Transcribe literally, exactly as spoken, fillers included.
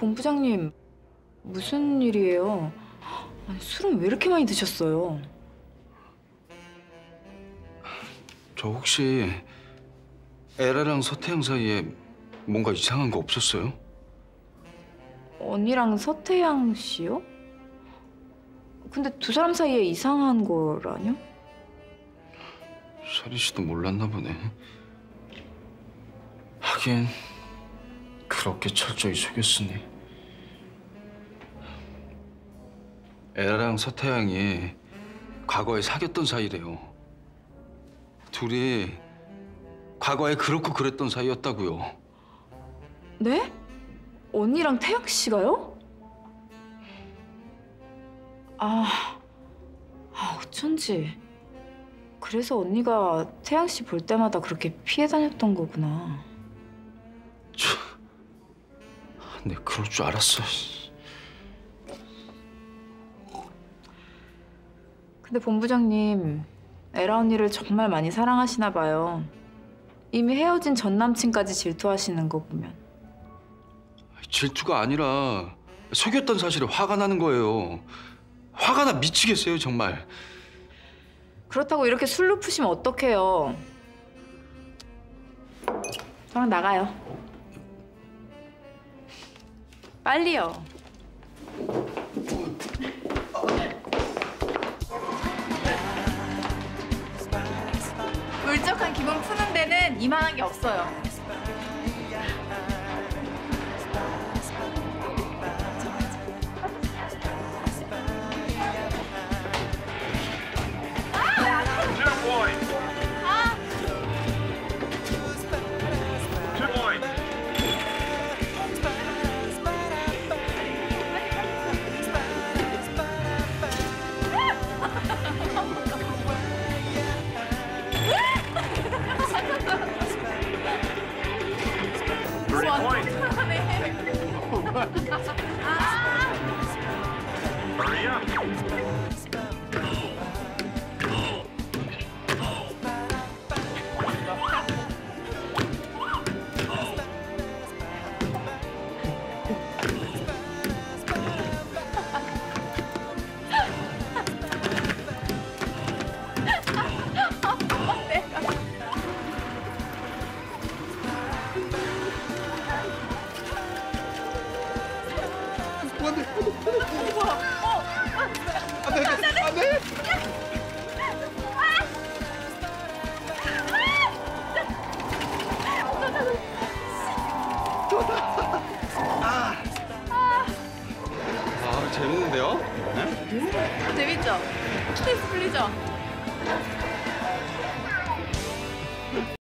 본부장님, 무슨 일이에요? 아니, 술은 왜 이렇게 많이 드셨어요? 저 혹시 에라랑 서태양 사이에 뭔가 이상한 거 없었어요? 언니랑 서태양 씨요? 근데 두 사람 사이에 이상한 거라뇨? 서리 씨도 몰랐나 보네. 하긴 그렇게 철저히 속였으니. 에라랑 서태양이 과거에 사귀었던 사이래요. 둘이 과거에 그렇고 그랬던 사이였다고요. 네? 언니랑 태양 씨가요? 아, 아 어쩐지. 그래서 언니가 태양 씨 볼 때마다 그렇게 피해 다녔던 거구나. 참, 내 그럴 줄 알았어. 근데 본부장님, 에라 언니를 정말 많이 사랑하시나 봐요. 이미 헤어진 전 남친까지 질투하시는 거 보면. 질투가 아니라 속였던 사실에 화가 나는 거예요. 화가 나 미치겠어요, 정말. 그렇다고 이렇게 술로 푸시면 어떡해요. 저랑 나가요. 빨리요. 울적한 기분 푸는 데는 이만한 게 없어요. Hurry up. 아, 재밌는데요? 네? 재밌죠? 스트레스 풀리죠?